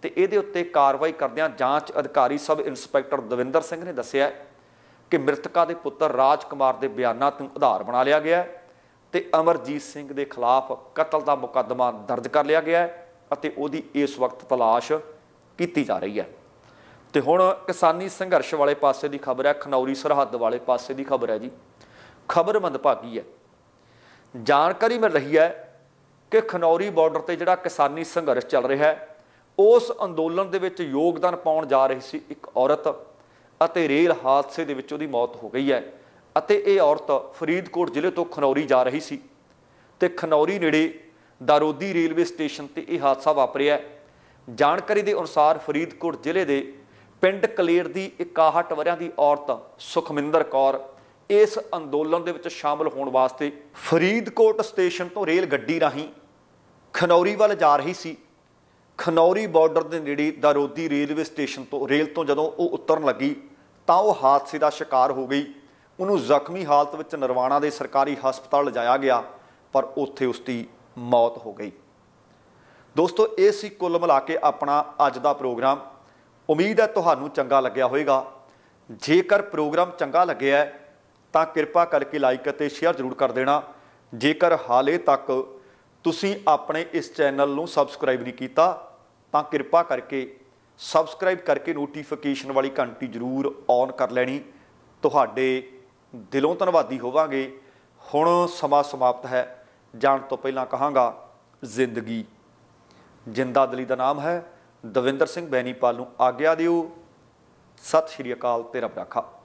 ਤੇ ਇਹਦੇ ਉੱਤੇ ਕਾਰਵਾਈ ਕਰਦਿਆਂ ਜਾਂਚ ਅਧਿਕਾਰੀ ਸਬ ਇੰਸਪੈਕਟਰ ਦਵਿੰਦਰ ਸਿੰਘ ਨੇ ਦੱਸਿਆ ਕਿ ਮ੍ਰਿਤਕਾ ਦੇ ਪੁੱਤਰ ਰਾਜ ਕੁਮਾਰ ਦੇ ਬਿਆਨਾਂ ਤੋਂ ਆਧਾਰ ਬਣਾ ਲਿਆ ਗਿਆ ਤੇ ਅਮਰਜੀਤ ਸਿੰਘ ਦੇ ਖਿਲਾਫ ਕਤਲ ਦਾ ਮੁਕੱਦਮਾ ਦਰਜ ਕਰ ਲਿਆ ਗਿਆ ਅਤੇ ਉਹਦੀ ਇਸ ਵਕਤ ਤਲਾਸ਼ ਕੀਤੀ ਜਾ ਰਹੀ ਹੈ। ਤੇ ਹੁਣ ਕਿਸਾਨੀ ਸੰਘਰਸ਼ ਵਾਲੇ ਪਾਸੇ ਦੀ ਖਬਰ ਹੈ, ਖਨੌਰੀ ਸਰਹੱਦ ਵਾਲੇ ਪਾਸੇ ਦੀ ਖਬਰ ਹੈ ਜੀ। ਖਬਰ ਮੰਦਭਾਗੀ ਹੈ। ਜਾਣਕਾਰੀ ਮਿਲ ਰਹੀ ਹੈ ਕਿ ਖਨੌਰੀ ਬਾਰਡਰ ਤੇ ਜਿਹੜਾ ਕਿਸਾਨੀ ਸੰਘਰਸ਼ ਚੱਲ ਰਿਹਾ ਹੈ, ਉਸ ਅੰਦੋਲਨ ਦੇ ਵਿੱਚ ਯੋਗਦਾਨ ਪਾਉਣ ਜਾ ਰਹੀ ਸੀ ਇੱਕ ਔਰਤ ਅਤੇ ਰੇਲ ਹਾਦਸੇ ਦੇ ਵਿੱਚ ਉਹਦੀ ਮੌਤ ਹੋ ਗਈ ਹੈ ਅਤੇ ਇਹ ਔਰਤ ਫਰੀਦਕੋਟ ਜ਼ਿਲ੍ਹੇ ਤੋਂ ਖਨੌਰੀ ਜਾ ਰਹੀ ਸੀ ਤੇ ਖਨੌਰੀ ਨੇੜੇ ਦਾਰੋਦੀ ਰੇਲਵੇ ਸਟੇਸ਼ਨ ਤੇ ਇਹ ਹਾਦਸਾ ਵਾਪਰਿਆ। ਜਾਣਕਾਰੀ ਦੇ ਅਨੁਸਾਰ ਫਰੀਦਕੋਟ ਜ਼ਿਲ੍ਹੇ ਦੇ ਪਿੰਡ ਕਲੇਰ ਦੀ ਇਕਾਹਠ ਵਰਿਆਂ ਦੀ ਔਰਤ ਸੁਖਮਿੰਦਰ ਕੌਰ ਇਸ ਅੰਦੋਲਨ ਦੇ ਵਿੱਚ ਸ਼ਾਮਲ ਹੋਣ ਵਾਸਤੇ ਫਰੀਦਕੋਟ ਸਟੇਸ਼ਨ ਤੋਂ ਰੇਲ ਗੱਡੀ ਰਾਹੀਂ ਖਨੌਰੀ ਵੱਲ ਜਾ ਰਹੀ ਸੀ। ਖਨੌਰੀ ਬਾਰਡਰ ਦੇ ਨੇੜੇ ਦਾਰੋਦੀ ਰੇਲਵੇ ਸਟੇਸ਼ਨ ਤੋਂ ਰੇਲ ਤੋਂ ਜਦੋਂ ਉਹ ਉਤਰਨ ਲੱਗੀ ਤਾਂ ਉਹ ਹਾਦਸੇ ਦਾ ਸ਼ਿਕਾਰ ਹੋ ਗਈ। ਉਹਨੂੰ ਜ਼ਖਮੀ ਹਾਲਤ ਵਿੱਚ ਨਰਵਾਣਾ ਦੇ ਸਰਕਾਰੀ ਹਸਪਤਾਲ ਲਿਜਾਇਆ ਗਿਆ, ਪਰ ਉੱਥੇ ਉਸ ਦੀ ਮੌਤ ਹੋ ਗਈ। ਦੋਸਤੋ, ਇਹ ਸੀ ਕੁੱਲ ਮਿਲਾ ਕੇ ਆਪਣਾ ਅੱਜ ਦਾ ਪ੍ਰੋਗਰਾਮ। ਉਮੀਦ ਹੈ ਤੁਹਾਨੂੰ ਚੰਗਾ ਲੱਗਿਆ ਹੋਵੇਗਾ। ਜੇਕਰ ਪ੍ਰੋਗਰਾਮ ਚੰਗਾ ਲੱਗਿਆ ਤਾਂ ਕਿਰਪਾ ਕਰਕੇ ਲਾਈਕ ਅਤੇ ਸ਼ੇਅਰ ਜ਼ਰੂਰ ਕਰ ਦੇਣਾ। ਜੇਕਰ ਹਾਲੇ ਤੱਕ ਤੁਸੀਂ ਆਪਣੇ ਇਸ ਚੈਨਲ ਨੂੰ ਸਬਸਕ੍ਰਾਈਬ ਨਹੀਂ ਕੀਤਾ ਤਾਂ ਕਿਰਪਾ ਕਰਕੇ ਸਬਸਕ੍ਰਾਈਬ ਕਰਕੇ ਨੋਟੀਫਿਕੇਸ਼ਨ ਵਾਲੀ ਘੰਟੀ ਜ਼ਰੂਰ ਔਨ ਕਰ ਲੈਣੀ। ਤੁਹਾਡੇ ਦਿਲੋਂ ਧੰਨਵਾਦੀ ਹੋਵਾਂਗੇ। ਹੁਣ ਸਮਾਂ ਸਮਾਪਤ ਹੈ। ਜਾਣ ਤੋਂ ਪਹਿਲਾਂ ਕਹਾਂਗਾ, ਜ਼ਿੰਦਗੀ ਜਿੰਦਾ ਦਿਲੀ ਦਾ ਨਾਮ ਹੈ। ਦਵਿੰਦਰ ਸਿੰਘ ਬੈਨੀਪਾਲ ਨੂੰ ਆਗਿਆ ਦਿਓ। ਸਤਿ ਸ਼੍ਰੀ ਅਕਾਲ ਤੇ ਰੱਬ ਰਾਖਾ।